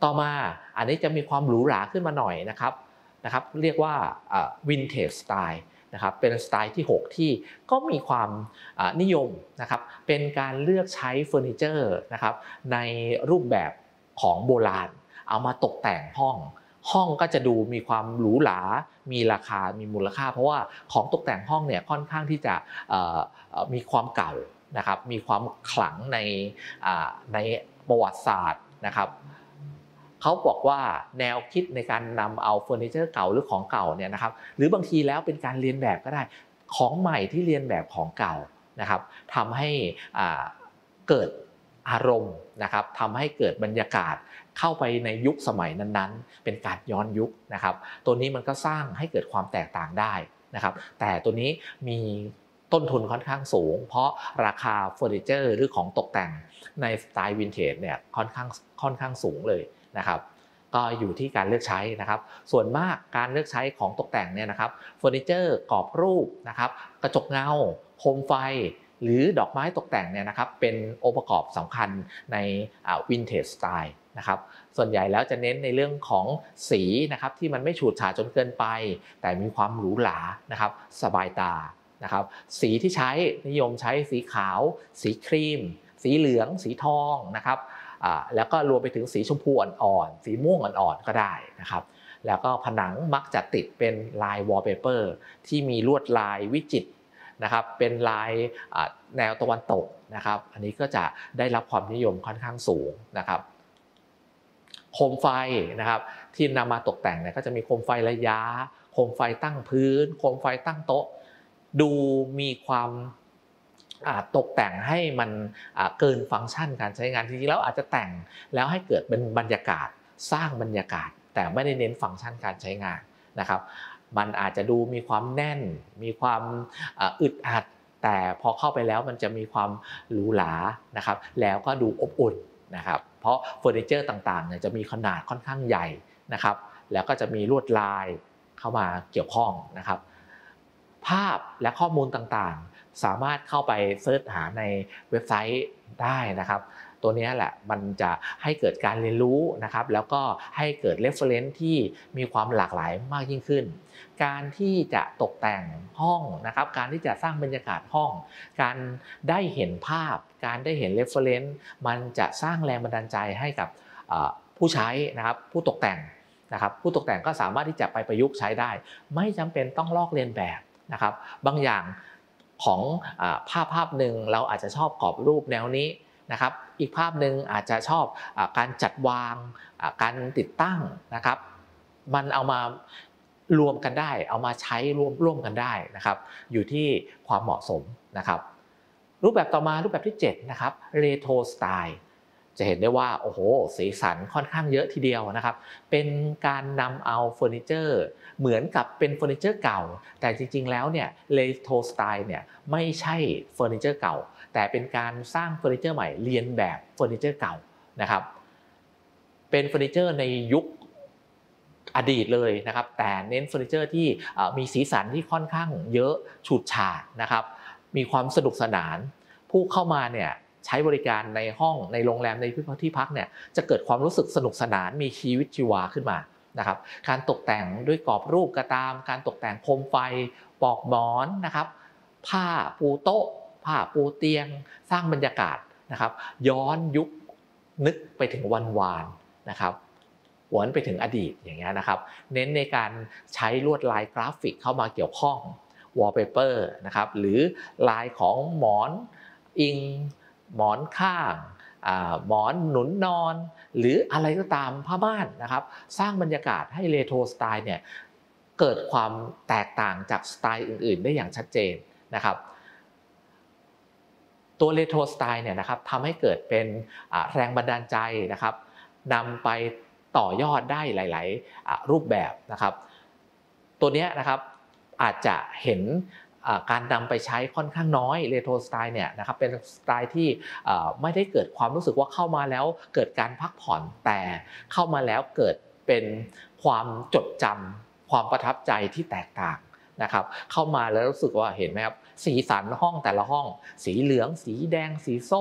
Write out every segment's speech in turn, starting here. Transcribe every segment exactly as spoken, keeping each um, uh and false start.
ต่อมาอันนี้จะมีความหรูหราขึ้นมาหน่อยนะครับนะครับเรียกว่าวินเทจสไตล์นะครับเป็นสไตล์ที่หกที่ก็มีความนิยมนะครับเป็นการเลือกใช้เฟอร์นิเจอร์นะครับในรูปแบบของโบราณเอามาตกแต่งห้องห้องก็จะดูมีความหรูหรามีราคามีมูลค่าเพราะว่าของตกแต่งห้องเนี่ยค่อนข้างที่จะมีความเก่านะครับมีความขลังในในประวัติศาสตร์นะครับเขาบอกว่าแนวคิดในการนำเอาเฟอร์นิเจอร์เก่าหรือของเก่าเนี่ยนะครับหรือบางทีแล้วเป็นการเรียนแบบก็ได้ของใหม่ที่เรียนแบบของเก่านะครับทำให้เกิดอารมณ์นะครับทำให้เกิดบรรยากาศเข้าไปในยุคสมัยนั้นๆเป็นการย้อนยุคนะครับตัวนี้มันก็สร้างให้เกิดความแตกต่างได้นะครับแต่ตัวนี้มีต้นทุนค่อนข้างสูงเพราะราคาเฟอร์นิเจอร์หรือของตกแต่งในสไตล์วินเทจเนี่ยค่อนข้างค่อนข้างสูงเลยนะครับก็อยู่ที่การเลือกใช้นะครับส่วนมากการเลือกใช้ของตกแต่งเนี่ยนะครับเฟอร์นิเจอร์กรอบรูปนะครับกระจกเงาโคมไฟหรือดอกไม้ตกแต่งเนี่ยนะครับเป็นองค์ประกอบสำคัญในวินเทจสไตล์นะครับส่วนใหญ่แล้วจะเน้นในเรื่องของสีนะครับที่มันไม่ฉูดฉาดจนเกินไปแต่มีความหรูหรานะครับสบายตานะครับสีที่ใช้นิยมใช้สีขาวสีครีมสีเหลืองสีทองนะครับแล้วก็รวมไปถึงสีชมพูอ่อนๆสีม่วงอ่อนๆก็ได้นะครับแล้วก็ผนังมักจะติดเป็นลายวอลเปเปอร์ที่มีลวดลายวิจิตรนะครับเป็นลายแนวตะวันตกนะครับอันนี้ก็จะได้รับความนิยมค่อนข้างสูงนะครับโคมไฟนะครับที่นำมาตกแต่งเนี่ยก็จะมีโคมไฟระยะโคมไฟตั้งพื้นโคมไฟตั้งโต๊ะดูมีความตกแต่งให้มันเกินฟังก์ชันการใช้งานจริงๆแล้วอาจจะแต่งแล้วให้เกิดเป็นบรรยากาศสร้างบรรยากาศแต่ไม่ได้เน้นฟังก์ชันการใช้งานนะครับมันอาจจะดูมีความแน่นมีความอึดอัดแต่พอเข้าไปแล้วมันจะมีความหรูหรานะครับแล้วก็ดูอบอุ่นนะครับเพราะเฟอร์นิเจอร์ต่างๆเนี่ยจะมีขนาดค่อนข้างใหญ่นะครับแล้วก็จะมีลวดลายเข้ามาเกี่ยวข้องนะครับภาพและข้อมูลต่างๆสามารถเข้าไปเสิร์ชหาในเว็บไซต์ได้นะครับตัวนี้แหละมันจะให้เกิดการเรียนรู้นะครับแล้วก็ให้เกิด reference ที่มีความหลากหลายมากยิ่งขึ้นการที่จะตกแต่งห้องนะครับการที่จะสร้างบรรยากาศห้องการได้เห็นภาพการได้เห็น reference มันจะสร้างแรงบันดาลใจให้กับผู้ใช้นะครับผู้ตกแต่งนะครับผู้ตกแต่งก็สามารถที่จะไปประยุกต์ใช้ได้ไม่จำเป็นต้องลอกเลียนแบบนะครับบางอย่างของภาพภาพหนึ่งเราอาจจะชอบกรอบรูปแนวนี้นะครับอีกภาพหนึ่งอาจจะชอบการจัดวางการติดตั้งนะครับมันเอามารวมกันได้เอามาใช้ร่วมร่วมกันได้นะครับอยู่ที่ความเหมาะสมนะครับรูปแบบต่อมารูปแบบที่เจ็ดนะครับเรโทรสไตล์จะเห็นได้ว่าโอ้โหสีสันค่อนข้างเยอะทีเดียวนะครับเป็นการนำเอาเฟอร์นิเจอร์เหมือนกับเป็นเฟอร์นิเจอร์เก่าแต่จริงๆแล้วเนี่ยเรโทรสไตล์เนี่ยไม่ใช่เฟอร์นิเจอร์เก่าแต่เป็นการสร้างเฟอร์นิเจอร์ใหม่เรียนแบบเฟอร์นิเจอร์เก่านะครับเป็นเฟอร์นิเจอร์ในยุคอดีตเลยนะครับแต่เน้นเฟอร์นิเจอร์ที่มีสีสันที่ค่อนข้างเยอะฉูดฉาดนะครับมีความสนุกสนานผู้เข้ามาเนี่ยใช้บริการในห้องในโรงแรมในที่พักเนี่ยจะเกิดความรู้สึกสนุกสนานมีชีวิตชีวาขึ้นมานะครับการตกแต่งด้วยกรอบรูปก็ตามการตกแต่งโคมไฟปลอกหมอนนะครับผ้าปูโต๊ะผ้าปูเตียงสร้างบรรยากาศนะครับย้อนยุคนึกไปถึงวันวานนะครับหวนไปถึงอดีตอย่างเงี้ยนะครับเน้นในการใช้ลวดลายกราฟิกเข้ามาเกี่ยวข้องวอลเปเปอร์นะครับหรือลายของหมอนอิงหมอนข้างหมอนหนุนนอนหรืออะไรก็ตามผ้าม่านนะครับสร้างบรรยากาศให้เรโทรสไตล์เนี่ยเกิดความแตกต่างจากสไตล์อื่นๆได้อย่างชัดเจนนะครับตัวเรโทรสไตล์เนี่ยนะครับทำให้เกิดเป็นแรงบันดาลใจนะครับนำไปต่อยอดได้หลายๆรูปแบบนะครับตัวนี้นะครับอาจจะเห็นการนำไปใช้ค่อนข้างน้อยเรโทรสไตล์เนี่ยนะครับเป็นสไตล์ที่ไม่ได้เกิดความรู้สึกว่าเข้ามาแล้วเกิดการพักผ่อนแต่เข้ามาแล้วเกิดเป็นความจดจำความประทับใจที่แตกต่างนะครับเข้ามาแล้วรู้สึกว่าเห็นไหมครับสีสันห้องแต่ละห้องสีเหลืองสีแดงสีส้ม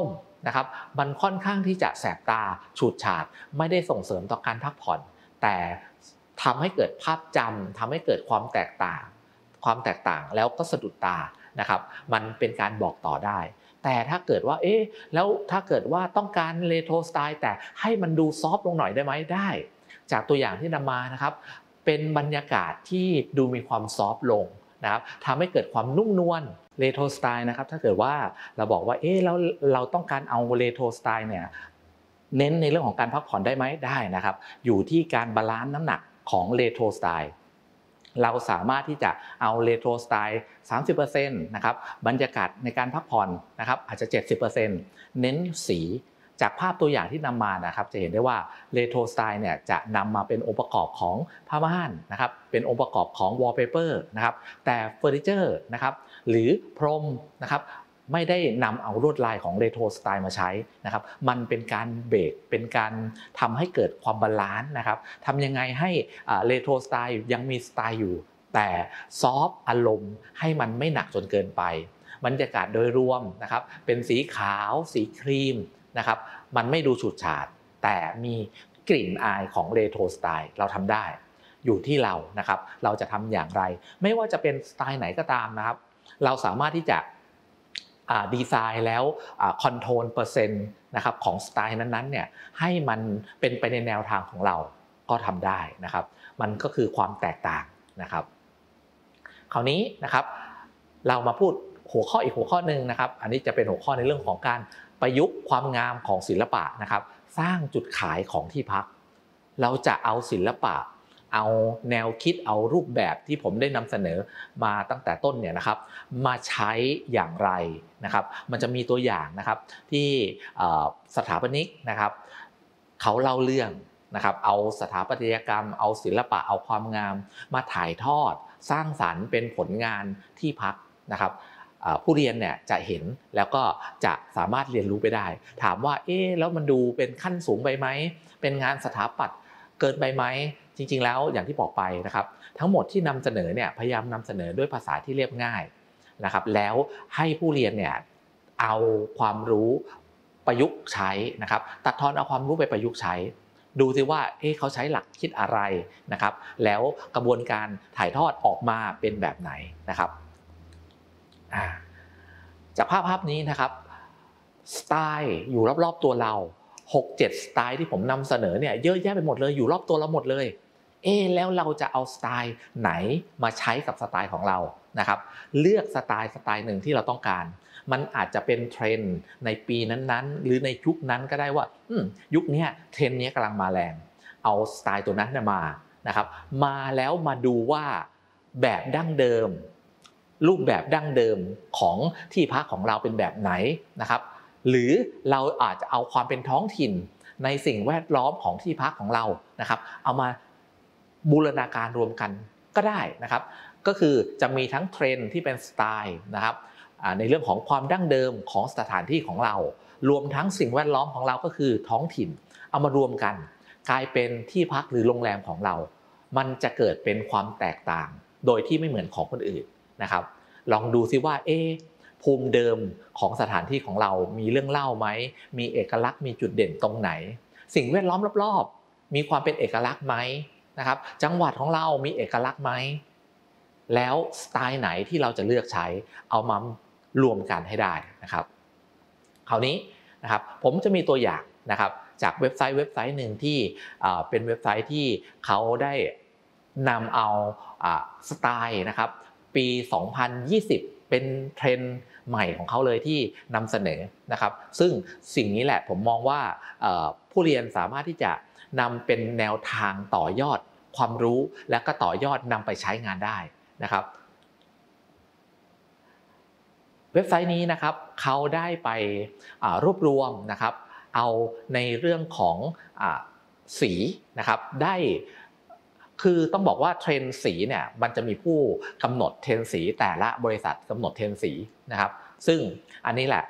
นะครับมันค่อนข้างที่จะแสบตาฉูดฉาดไม่ได้ส่งเสริมต่อการพักผ่อนแต่ทำให้เกิดภาพจำทำให้เกิดความแตกต่างความแตกต่างแล้วก็สะดุดตานะครับมันเป็นการบอกต่อได้แต่ถ้าเกิดว่าเอ๊ะแล้วถ้าเกิดว่าต้องการเรโทรสไตล์แต่ให้มันดูซอฟต์ลงหน่อยได้ไหมได้จากตัวอย่างที่นำมานะครับเป็นบรรยากาศที่ดูมีความซอฟต์ลงนะครับทำให้เกิดความนุ่มนวลเรโทรสไตล์นะครับถ้าเกิดว่าเราบอกว่าเอ๊ะแล้วเราต้องการเอาเรโทรสไตล์เนี่ยเน้นในเรื่องของการพักผ่อนได้ไหมได้นะครับอยู่ที่การบาลานซ์น้ำหนักของเรโทรสไตล์เราสามารถที่จะเอาเรโทรสไตล์ สามสิบเปอร์เซ็นต์ นะครับบรรยากาศในการพักผ่อนนะครับอาจจะ เจ็ดสิบเปอร์เซ็นต์ เน้นสีจากภาพตัวอย่างที่นำมานะครับจะเห็นได้ว่าเรโทรสไตล์เนี่ยจะนำมาเป็นองค์ประกอบของผ้าม่านนะครับเป็นองค์ประกอบของวอลเปเปอร์นะครับแต่เฟอร์นิเจอร์นะครับหรือพรมนะครับไม่ได้นำเอาลวดลายของเรโทรสไตล์มาใช้นะครับมันเป็นการเบรกเป็นการทำให้เกิดความบาลานซ์นะครับทำยังไงให้เรโทรสไตล์ยังมีสไตล์อยู่แต่ซอฟต์อารมณ์ให้มันไม่หนักจนเกินไปบรรยากาศโดยรวมนะครับเป็นสีขาวสีครีมนะครับมันไม่ดูฉูดฉาดแต่มีกลิ่นอายของเรโทรสไตล์เราทำได้อยู่ที่เรานะครับเราจะทำอย่างไรไม่ว่าจะเป็นสไตล์ไหนก็ตามนะครับเราสามารถที่จะดีไซน์แล้วคอนโทรลเปอร์เซ็นต์นะครับของสไตล์นั้นๆเนี่ยให้มันเป็นไปในแนวทางของเราก็ทำได้นะครับมันก็คือความแตกต่างนะครับคราวนี้นะครับเรามาพูดหัวข้ออีกหัวข้อหนึ่งนะครับอันนี้จะเป็นหัวข้อในเรื่องของการประยุกต์ความงามของศิลปะนะครับสร้างจุดขายของที่พักเราจะเอาศิลปะเอาแนวคิดเอารูปแบบที่ผมได้นำเสนอมาตั้งแต่ต้นเนี่ยนะครับมาใช้อย่างไรนะครับมันจะมีตัวอย่างนะครับที่สถาปนิกนะครับเขาเล่าเรื่องนะครับเอาสถาปัตยกรรมเอาศิลปะเอาความงามมาถ่ายทอดสร้างสรรค์เป็นผลงานที่พักนะครับผู้เรียนเนี่ยจะเห็นแล้วก็จะสามารถเรียนรู้ไปได้ถามว่าเอ๊ะแล้วมันดูเป็นขั้นสูงไปไหมเป็นงานสถาปัตย์เกินไปไหมจริงๆแล้วอย่างที่บอกไปนะครับทั้งหมดที่นำเสนอเนี่ยพยายามนำเสนอด้วยภาษาที่เรียบง่ายนะครับแล้วให้ผู้เรียนเนี่ยเอาความรู้ประยุกต์ใช้นะครับตัดทอนเอาความรู้ไปประยุกต์ใช้ดูสิว่าเอ๊ะเขาใช้หลักคิดอะไรนะครับแล้วกระบวนการถ่ายทอดออกมาเป็นแบบไหนนะครับจากภาพภาพนี้นะครับสไตล์อยู่รอบๆตัวเรา หกเจ็ด สไตล์ที่ผมนำเสนอเนี่ยเยอะแยะไปหมดเลยอยู่รอบตัวเราหมดเลยเอ๊ะแล้วเราจะเอาสไตล์ไหนมาใช้กับสไตล์ของเรานะครับเลือกสไตล์สไตล์หนึ่งที่เราต้องการมันอาจจะเป็นเทรนด์ในปีนั้นๆหรือในยุคนั้นก็ได้ว่ายุคนี้เทรนด์นี้กำลังมาแรงเอาสไตล์ตัวนั้นมานะครับมาแล้วมาดูว่าแบบดั้งเดิมรูปแบบดั้งเดิมของที่พักของเราเป็นแบบไหนนะครับหรือเราอาจจะเอาความเป็นท้องถิ่นในสิ่งแวดล้อมของที่พักของเรานะครับเอามาบูรณาการรวมกันก็ได้นะครับก็คือจะมีทั้งเทรนด์ที่เป็นสไตล์นะครับในเรื่องของความดั้งเดิมของสถานที่ของเรารวมทั้งสิ่งแวดล้อมของเราก็คือท้องถิ่นเอามารวมกันกลายเป็นที่พักหรือโรงแรมของเรามันจะเกิดเป็นความแตกต่างโดยที่ไม่เหมือนของคนอื่นนะครับลองดูซิว่าเอ๊ะภูมิเดิมของสถานที่ของเรามีเรื่องเล่าไหมมีเอกลักษณ์มีจุดเด่นตรงไหนสิ่งแวดล้อมรอบๆมีความเป็นเอกลักษณ์ไหมนะครับจังหวัดของเรามีเอกลักษณ์ไหมแล้วสไตล์ไหนที่เราจะเลือกใช้เอามารวมกันให้ได้นะครับคราวนี้นะครับผมจะมีตัวอย่างนะครับจากเว็บไซต์เว็บไซต์หนึ่งที่เป็นเว็บไซต์ที่เขาได้นำเอาสไตล์นะครับปีสองพันยี่สิบเป็นเทรนด์ใหม่ของเขาเลยที่นำเสนอนะครับซึ่งสิ่งนี้แหละผมมองว่าผู้เรียนสามารถที่จะนำเป็นแนวทางต่อยอดความรู้และก็ต่อยอดนำไปใช้งานได้นะครับเว็บไซต์นี้นะครับเขาได้ไปรวบรวมนะครับเอาในเรื่องของสีนะครับได้คือต้องบอกว่าเทรนด์สีเนี่ยมันจะมีผู้กำหนดเทรนด์สีแต่ละบริษัทกำหนดเทรนด์สีนะครับซึ่งอันนี้แหละ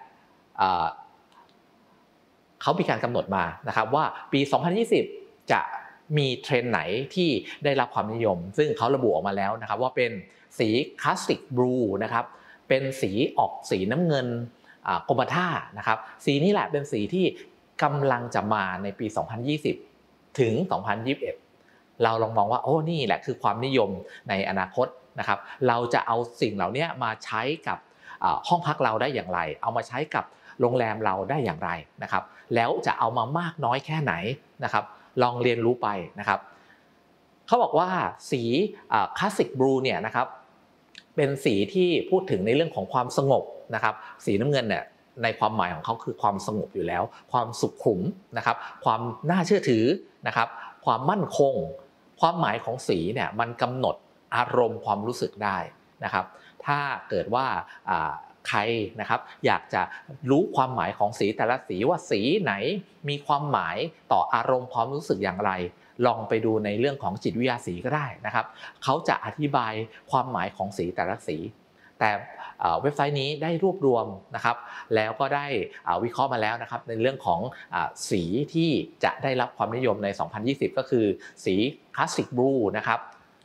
เขามีการกำหนดมานะครับว่าปีสองพันยี่สิบจะมีเทรนด์ไหนที่ได้รับความนิยมซึ่งเขาระบุออกมาแล้วนะครับว่าเป็นสีคลาสสิกบลูนะครับเป็นสีออกสีน้ำเงินกรมท่านะครับสีนี้แหละเป็นสีที่กำลังจะมาในปีสองพันยี่สิบถึงสองพันยี่สิบเอ็ดเราลองมองว่าโอ้นี่แหละคือความนิยมในอนาคตนะครับเราจะเอาสิ่งเหล่านี้มาใช้กับห้องพักเราได้อย่างไรเอามาใช้กับโรงแรมเราได้อย่างไรนะครับแล้วจะเอามามากน้อยแค่ไหนนะครับลองเรียนรู้ไปนะครับเขาบอกว่าสีคลาสสิกบลูเนี่ยนะครับเป็นสีที่พูดถึงในเรื่องของความสงบนะครับสีน้ำเงินเนี่ยในความหมายของเขาคือความสงบอยู่แล้วความสุขุมนะครับความน่าเชื่อถือนะครับความมั่นคงความหมายของสีเนี่ยมันกำหนดอารมณ์ความรู้สึกได้นะครับถ้าเกิดว่าใครนะครับอยากจะรู้ความหมายของสีแต่ละสีว่าสีไหนมีความหมายต่ออารมณ์ความรู้สึกอย่างไรลองไปดูในเรื่องของจิตวิทยาสีก็ได้นะครับเขาจะอธิบายความหมายของสีแต่ละสีแต่เว็บไซต์นี้ได้รวบรวมนะครับแล้วก็ได้วิเคราะห์มาแล้วนะครับในเรื่องของสีที่จะได้รับความนิยมในสองพันยี่สิบก็คือสีคลาสสิกบลูนะครับ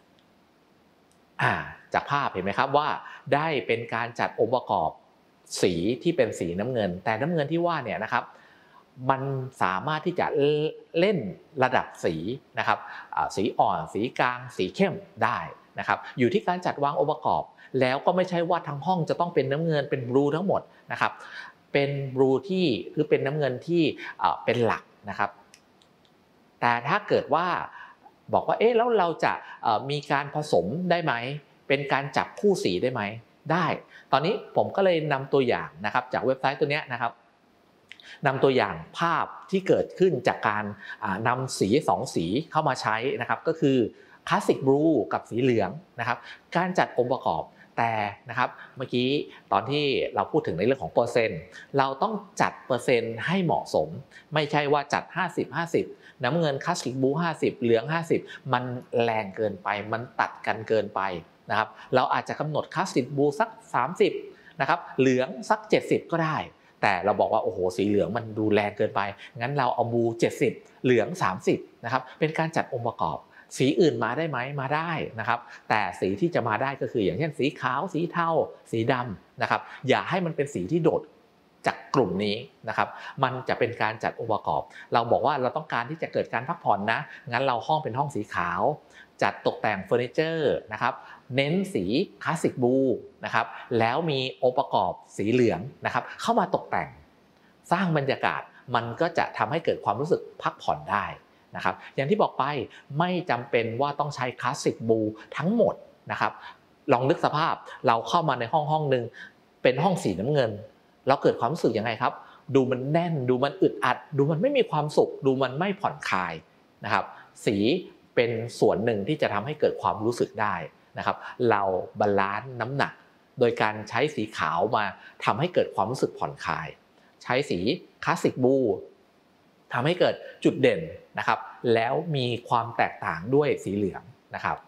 จากภาพเห็นไหมครับว่าได้เป็นการจัดองค์ประกอบสีที่เป็นสีน้ำเงินแต่น้ำเงินที่ว่าเนี่ยนะครับมันสามารถที่จะเล่นระดับสีนะครับสีอ่อนสีกลางสีเข้มได้นะครับอยู่ที่การจัดวางองค์ประกอบแล้วก็ไม่ใช่ว่าทั้งห้องจะต้องเป็นน้ำเงินเป็นบลูทั้งหมดนะครับเป็นบลูที่คือเป็นน้ำเงินที่เป็นหลักนะครับแต่ถ้าเกิดว่าบอกว่าเอ๊ะแล้วเราจะมีการผสมได้ไหมเป็นการจับคู่สีได้ไหมได้ตอนนี้ผมก็เลยนำตัวอย่างนะครับจากเว็บไซต์ตัวนี้นะครับนำตัวอย่างภาพที่เกิดขึ้นจากการนำสีสองสีเข้ามาใช้นะครับก็คือคลาสสิกบลูกับสีเหลืองนะครับการจัดองค์ประกอบแต่นะครับเมื่อกี้ตอนที่เราพูดถึงในเรื่องของเปอร์เซ็นต์เราต้องจัดเปอร์เซ็นต์ให้เหมาะสมไม่ใช่ว่าจัดห้าสิบ ห้าสิบน้ำเงินคลาสสิกบลูห้าสิบเหลืองห้าสิบมันแรงเกินไปมันตัดกันเกินไปนะครับเราอาจจะกำหนดคลาสสิกบลูสักสามสิบนะครับเหลืองสักเจ็ดสิบก็ได้แต่เราบอกว่าโอ้โหสีเหลืองมันดูแรงเกินไปงั้นเราเอาบลูเจ็ดสิบเหลืองสามสิบนะครับเป็นการจัดองค์ประกอบสีอื่นมาได้ไหมมาได้นะครับแต่สีที่จะมาได้ก็คืออย่างเช่นสีขาวสีเทาสีดำนะครับอย่าให้มันเป็นสีที่โดดจากกลุ่มนี้นะครับมันจะเป็นการจัดองค์ประกอบเราบอกว่าเราต้องการที่จะเกิดการพักผ่อนนะงั้นเราห้องเป็นห้องสีขาวจัดตกแต่งเฟอร์นิเจอร์นะครับเน้นสีคลาสสิกบลูนะครับแล้วมีองค์ประกอบสีเหลืองนะครับเข้ามาตกแต่งสร้างบรรยากาศมันก็จะทำให้เกิดความรู้สึกพักผ่อนได้นะครับอย่างที่บอกไปไม่จำเป็นว่าต้องใช้คลาสสิกบลูทั้งหมดนะครับลองนึกสภาพเราเข้ามาในห้องห้องหนึ่งเป็นห้องสีน้ำเงินเราเกิดความรู้สึกยังไงครับดูมันแน่นดูมันอึดอัดดูมันไม่มีความสุขดูมันไม่ผ่อนคลายนะครับสีเป็นส่วนหนึ่งที่จะทำให้เกิดความรู้สึกได้นะครับเราบาลานซ์น้ำหนักโดยการใช้สีขาวมาทำให้เกิดความรู้สึกผ่อนคลายใช้สีคลาสสิกบลูทำให้เกิดจุดเด่นนะครับแล้วมีความแตกต่างด้วยสีเหลืองนะครับ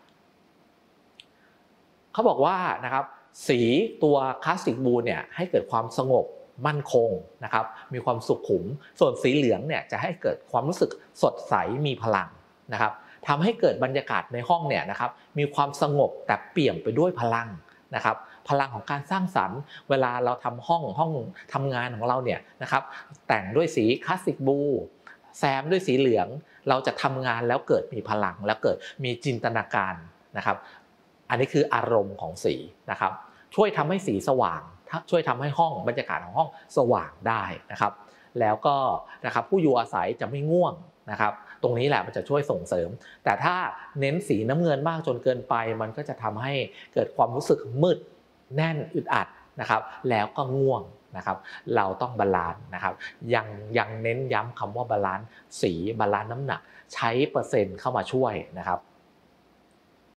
เขาบอกว่านะครับสีตัวคลาสสิกบลูเนี่ยให้เกิดความสงบมั่นคงนะครับมีความสุขุมส่วนสีเหลืองเนี่ยจะให้เกิดความรู้สึกสดใสมีพลังนะครับทำให้เกิดบรรยากาศในห้องเนี่ยนะครับมีความสงบแต่เปี่ยมไปด้วยพลังนะครับพลังของการสร้างสรรค์เวลาเราทำห้องห้องทำงานของเราเนี่ยนะครับแต่งด้วยสีคลาสสิกบลูแซมด้วยสีเหลืองเราจะทำงานแล้วเกิดมีพลังแล้วเกิดมีจินตนาการนะครับอันนี้คืออารมณ์ของสีนะครับช่วยทำให้สีสว่างช่วยทำให้ห้องบรรยากาศของห้องสว่างได้นะครับแล้วก็นะครับผู้อยู่อาศัยจะไม่ง่วงนะครับตรงนี้แหละมันจะช่วยส่งเสริมแต่ถ้าเน้นสีน้ำเงินมากจนเกินไปมันก็จะทำให้เกิดความรู้สึกมืดแน่นอึดอัดนะครับแล้วก็ง่วงนะครับเราต้องบาลานซ์นะครับยังยังเน้นย้ำคำว่าบาลานซ์สีบาลานซ์น้ำหนักใช้เปอร์เซ็นต์เข้ามาช่วยนะครับ